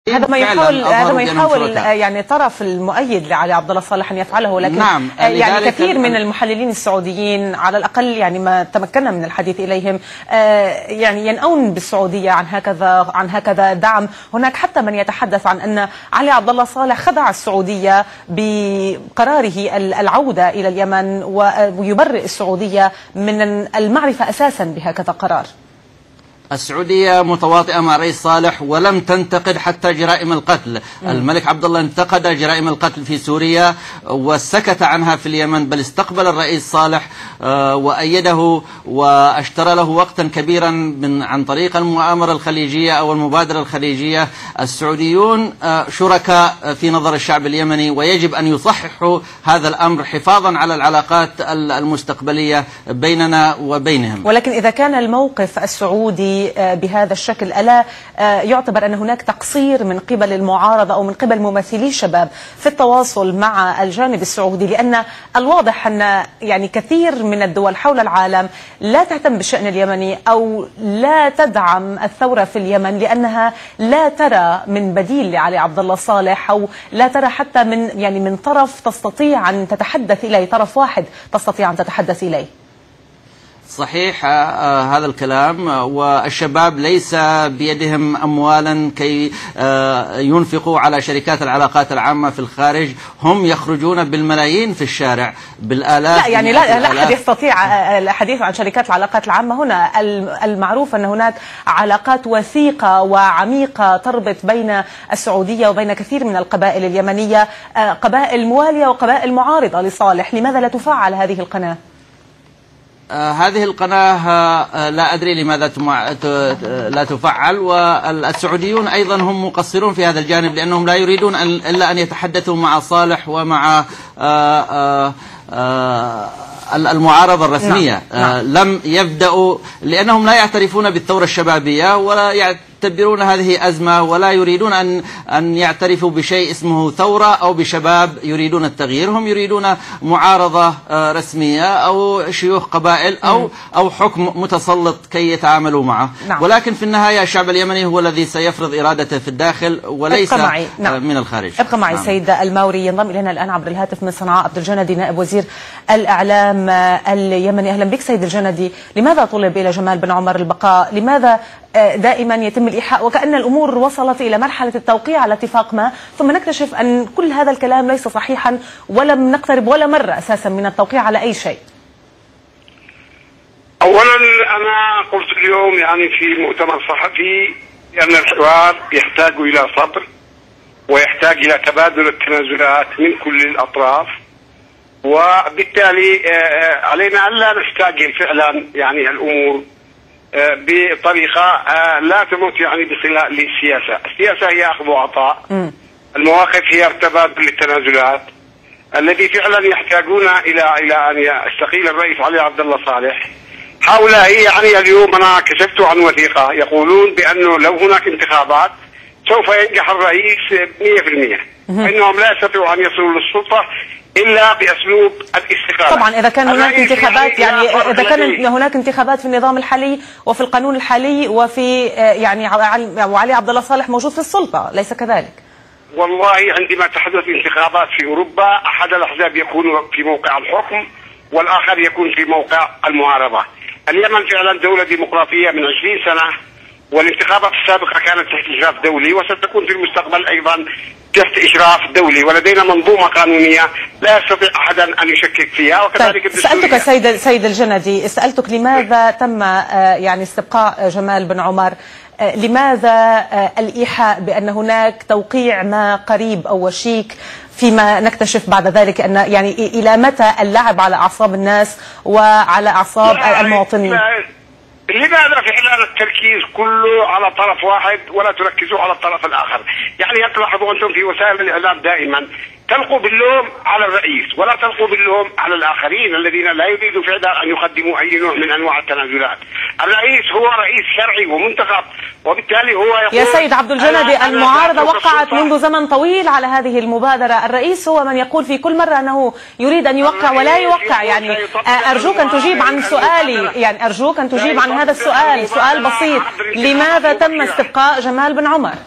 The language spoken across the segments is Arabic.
هذا ما يحاول يعني طرف المؤيد لعلي عبد الله صالح ان يفعله، لكن نعم يعني كثير من المحللين السعوديين على الاقل يعني ما تمكنا من الحديث اليهم يعني ينأون بالسعوديه عن هكذا دعم. هناك حتى من يتحدث عن ان علي عبد الله صالح خدع السعوديه بقراره العوده الى اليمن ويبرئ السعوديه من المعرفه اساسا بهكذا قرار. السعودية متواطئة مع الرئيس صالح ولم تنتقد حتى جرائم القتل. الملك عبد الله انتقد جرائم القتل في سوريا وسكت عنها في اليمن، بل استقبل الرئيس صالح وأيده واشترى له وقتا كبيرا عن طريق المؤامرة الخليجية أو المبادرة الخليجية. السعوديون شركاء في نظر الشعب اليمني، ويجب أن يصححوا هذا الأمر حفاظا على العلاقات المستقبلية بيننا وبينهم. ولكن إذا كان الموقف السعودي بهذا الشكل، ألا يعتبر أن هناك تقصير من قبل المعارضة أو من قبل ممثلي الشباب في التواصل مع الجانب السعودي؟ لأن الواضح أن يعني كثير من الدول حول العالم لا تهتم بالشأن اليمني أو لا تدعم الثورة في اليمن لأنها لا ترى من بديل لعلي عبد الله صالح، أو لا ترى حتى من طرف تستطيع أن تتحدث إليه، طرف واحد تستطيع أن تتحدث إليه. صحيح هذا الكلام، والشباب ليس بيدهم أموالا كي ينفقوا على شركات العلاقات العامة في الخارج. هم يخرجون بالملايين في الشارع، بالآلاف. لا يعني لا أحد يستطيع الحديث عن شركات العلاقات العامة هنا. المعروف أن هناك علاقات وثيقة وعميقة تربط بين السعودية وبين كثير من القبائل اليمنية، قبائل موالية وقبائل معارضة لصالح. لماذا لا تفعل هذه القناة؟ هذه القناة لا أدري لماذا لا تفعل، والسعوديون أيضا هم مقصرون في هذا الجانب، لأنهم لا يريدون إلا أن يتحدثوا مع صالح ومع المعارضة الرسمية. نعم. لم يبدأوا لأنهم لا يعترفون بالثورة الشبابية ولا يعتبرون هذه أزمة، ولا يريدون أن يعترفوا بشيء اسمه ثورة أو بشباب يريدون التغيير. هم يريدون معارضة رسمية أو شيوخ قبائل أو حكم متسلط كي يتعاملوا معه. نعم. ولكن في النهاية الشعب اليمني هو الذي سيفرض إرادته في الداخل وليس من الخارج. ابقى معي. نعم. سيد الماوري ينضم إلينا الآن عبر الهاتف من صنعاء عبد الجندي نائب وزير الإعلام اليمني. أهلا بك سيد الجندي. لماذا طلب إلى جمال بن عمر البقاء؟ لماذا دائما يتم الإيحاء وكأن الأمور وصلت إلى مرحلة التوقيع على اتفاق ما، ثم نكتشف أن كل هذا الكلام ليس صحيحا ولم نقترب ولا مرة أساسا من التوقيع على أي شيء؟ أولا أنا قلت اليوم يعني في مؤتمر صحفي أن الحوار يحتاج إلى صبر ويحتاج إلى تبادل التنازلات من كل الأطراف، وبالتالي علينا أن لا نستعجل فعلا يعني الأمور بطريقة لا تموت يعني بصلة للسياسة. السياسة هي أخذ وعطاء، المواقف هي تبادل للتنازلات. الذي فعلا يحتاجون إلى أن يستقيل الرئيس علي عبد الله صالح. هؤلاء يعني اليوم أنا كشفت عن وثيقة يقولون بأنه لو هناك انتخابات سوف ينجح الرئيس 100%، فإنهم لا يستطيعوا أن يصلوا للسلطة إلا بأسلوب الاستقالة. طبعا إذا كان هناك انتخابات، يعني إذا كان هناك انتخابات في النظام الحالي وفي القانون الحالي وفي يعني وعلي عبد الله صالح موجود في السلطة، ليس كذلك؟ والله عندما تحدث انتخابات في أوروبا أحد الأحزاب يكون في موقع الحكم والآخر يكون في موقع المعارضة. اليمن فعلا دولة ديمقراطية من 20 سنة، والانتخابات السابقة كانت تحت إشراف دولي وستكون في المستقبل أيضا تحت إشراف دولي، ولدينا منظومة قانونية لا يستطيع أحد أن يشكك فيها. وكذلك سألتك سيد الجندي، سألتك لماذا تم يعني استبقاء جمال بن عمر؟ لماذا الإيحاء بأن هناك توقيع ما قريب أو وشيك، فيما نكتشف بعد ذلك أن يعني إلى متى اللعب على أعصاب الناس وعلى أعصاب المواطنين؟ لماذا فعلا التركيز كله على طرف واحد ولا تركزوا على الطرف الآخر؟ يعني تلاحظوا أنتم في وسائل الإعلام دائما تلقوا باللوم على الرئيس ولا تلقوا باللوم على الآخرين الذين لا يريدوا فعلا أن يقدموا أي نوع من أنواع التنازلات. الرئيس هو رئيس شرعي ومنتخب، وبالتالي هو يقول. يا سيد عبد الجندي، المعارضة وقعت منذ زمن طويل على هذه المبادرة. الرئيس هو من يقول في كل مرة أنه يريد أن يوقع ولا يوقع. يعني أرجوك أن تجيب عن سؤالي، يعني أرجوك أن تجيب عن هذا السؤال، سؤال بسيط: لماذا تم استبقاء جمال بن عمر؟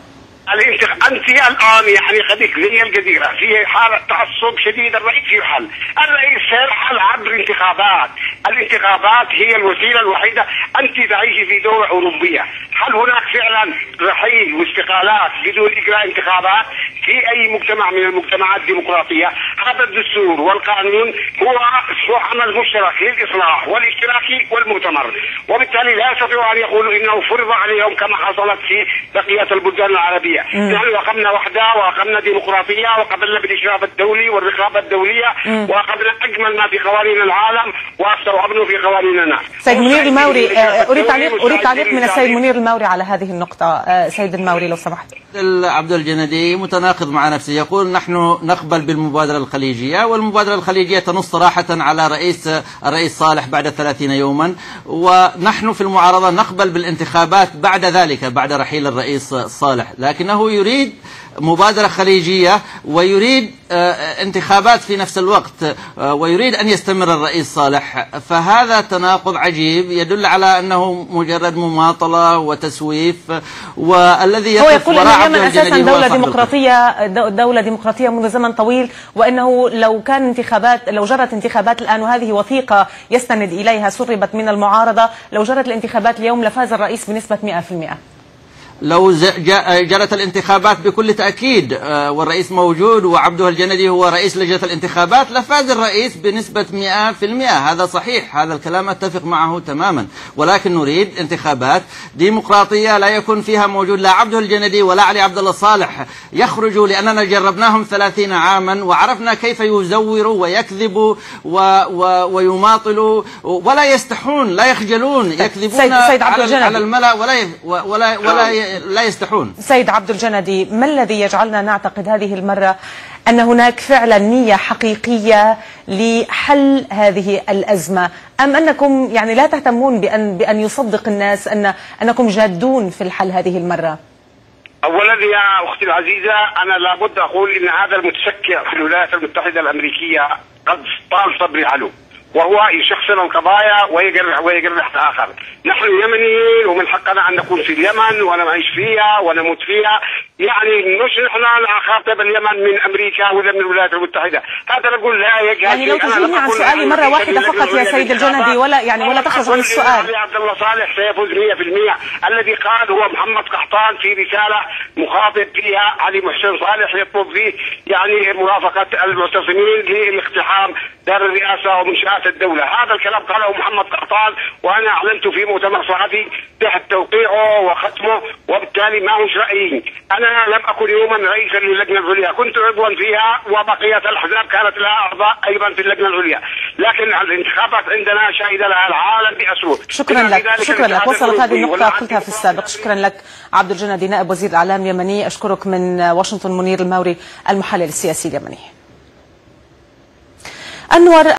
أنت الآن يعني خليك زي الجزيرة في حالة تعصب شديد. الرئيس يحل، الرئيس سيرحل عبر انتخابات. الانتخابات هي الوسيلة الوحيدة. أنت تعيشي في دولة أوروبية، هل هناك فعلا رحيل واستقالات بدون إجراء انتخابات في أي مجتمع من المجتمعات الديمقراطية؟ هذا الدستور والقانون هو عمل مشترك للإصلاح والاشتراكي والمؤتمر، وبالتالي لا يستطيعوا أن يقولوا إنه فرض عليهم كما حصلت في بقية البلدان العربية. نحن أقمنا وحدة وأقمنا ديمقراطية وقبلنا بالإشراف الدولي والرقابة الدولية وأقمنا أجمل ما في قوانين العالم واستوعبنا في قوانيننا. سيد منير الماوري، أريد تعليق من السيد منير الماوري على هذه النقطة. سيد الماوري لو سمحت. عبد الجندي متناقض مع نفسه، يقول نحن نقبل بالمبادرة الخليجية، والمبادرة الخليجية تنص صراحة على الرئيس صالح بعد 30 يوما، ونحن في المعارضة نقبل بالانتخابات بعد ذلك بعد رحيل الرئيس صالح، لكنه يريد مبادرة خليجية ويريد انتخابات في نفس الوقت ويريد أن يستمر الرئيس صالح. فهذا تناقض عجيب يدل على أنه مجرد مماطلة وتسويف، والذي يقف وراء عبد الجندي هو دولة ديمقراطية منذ زمن طويل، وأنه لو جرت انتخابات الآن، وهذه وثيقة يستند إليها سربت من المعارضة، لو جرت الانتخابات اليوم لفاز الرئيس بنسبة 100%. لو جرت الانتخابات بكل تأكيد والرئيس موجود وعبده الجندي هو رئيس لجنة الانتخابات لفاز الرئيس بنسبة 100%. هذا صحيح، هذا الكلام أتفق معه تماما، ولكن نريد انتخابات ديمقراطية لا يكون فيها موجود لا عبده الجندي ولا علي عبد الله صالح يخرجوا، لأننا جربناهم 30 عاما وعرفنا كيف يزوروا ويكذبوا ويماطلوا ولا يستحون، لا يخجلون، يكذبون على الملأ ولا يستحون. سيد عبد الجندي، ما الذي يجعلنا نعتقد هذه المرة أن هناك فعلا نية حقيقية لحل هذه الأزمة، أم أنكم يعني لا تهتمون بأن يصدق الناس أنكم جادون في الحل هذه المرة؟ أولا يا أختي العزيزة، أنا لابد أقول إن هذا المتشكع في الولايات المتحدة الأمريكية قد طال صبري عليه، وهو يشخصن القضايا ويجرح آخر. نحن يمنيين ومن حقنا أن نكون في اليمن ونعيش فيها ونموت فيها، يعني مش نحن نخاطب اليمن من أمريكا ولا من الولايات المتحدة. هذا نقول لا يجهل. يعني لو تجيبني عن سؤالي مرة واحدة فقط يا سيد الجندي، ولا تخرج عن السؤال. علي عبد الله صالح سيفوز 100%. الذي قال هو محمد قحطان في رسالة مخاطب فيها علي محسن صالح يطلب فيه يعني مرافقة المعتصمين لاقتحام دار الرئاسة ومنشآت الدولة. هذا الكلام قاله محمد قحطان، وأنا أعلنت في مؤتمر صحفي تحت توقيعه وختمه، وبالتالي ما هوش رأيي. أنا لم أكن يوما رئيسا للجنة العليا، كنت عضوا فيها وبقية الأحزاب كانت لها أعضاء أيضا في اللجنة العليا، لكن الانتخابات عندنا شهد لها العالم بأسره. شكرا لك. وصلت هذه النقطة قلتها في السابق. شكرا لك عبد الجندي، نائب وزير الإعلام اليمني. أشكرك من واشنطن منير الماوري، المحلل السياسي اليمني. أنور